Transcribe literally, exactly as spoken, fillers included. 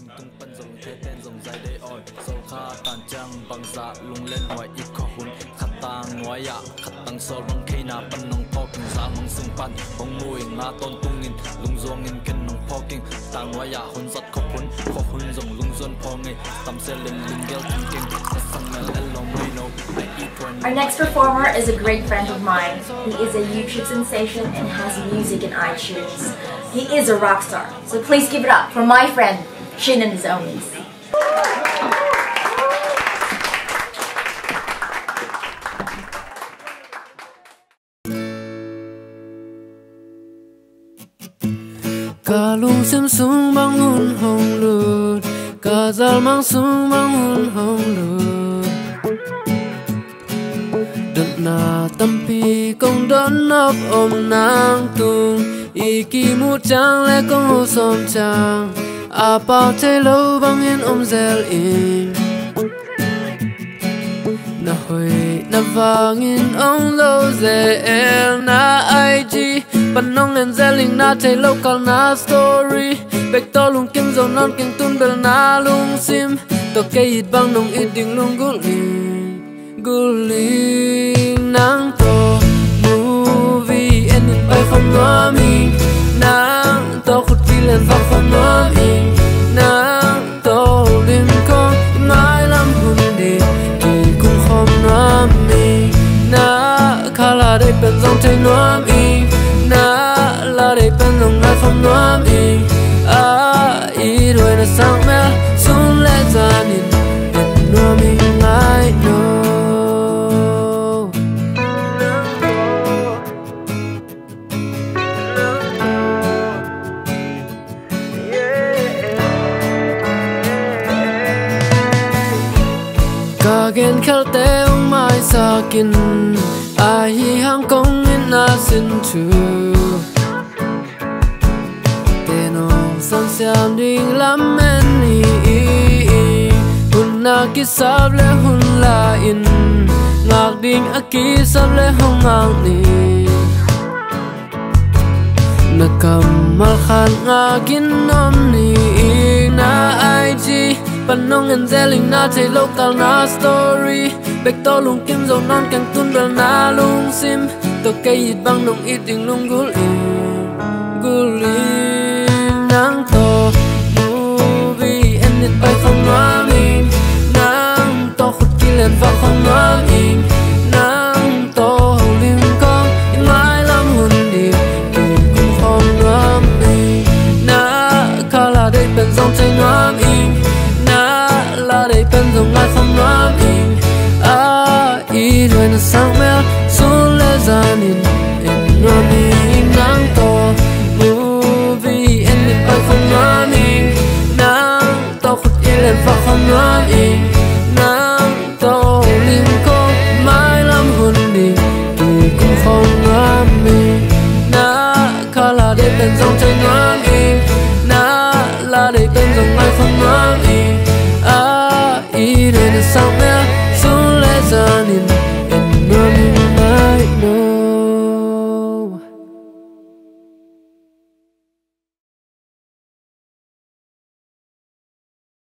tung pan dòng thế tên dòng dài đây oi sâu kha tàn trang bằng dạ lung lên hoài ít khó hun khát tang ngoái ya khát tang sol bằng khi na pan nong po kinh zalmang sung pan bong mui nga ton tung in lung zong in ken nong po kinh tang ngoái ya hun zat khó hun khó hun dòng lung zon po ngay tam se len ling gel king king sang mel long we know. Our next performer is a great friend of mine. He is a YouTube sensation and has music in iTunes. He is a rock star. So please give it up for my friend, Shin and his Omies. Ka lungsim sung bang hun hong lut, ka zalmang sung bang hun hong lut. Dotna tampi kong dotnop om nang tung, i kimuh ciang le kong ho som ciang, a pautheilo bang in om zel in. Na hoi na vang in ông lo zel na I G, pan nong len zeling na theihloh kal na story, bek to lung kim zo non king tun bel na lungsim, to ke it bang nong it ding lung guling guling NangTawh movie and in bay phong NuaNuam NangTawh khut kile'n vang phong NuaNuam NangTawh lim con mãi lắm hun đi kỳ cùng khom NuaNuam na kha là đây bên dòng thấy NuaNuam na là đây bên dòng ngay phong NuaNuam à ý đuôi là sang mel xuống lẽ ra nhìn bên NuaNuam I know. Kagen khel te ong mai sakin ai hi hang kong in na sin chu te no san siam ding lam men ni hun na ki sab le hun la in ngak ding a ki sab le hong ngang ni na kamal khan ngakin nom ni na I G pan nong en zeling na theihloh kal na story, bek to lung kim zo non kang tun bel na lungsim, to ke it bang nong it ding lung guling guling NangTawh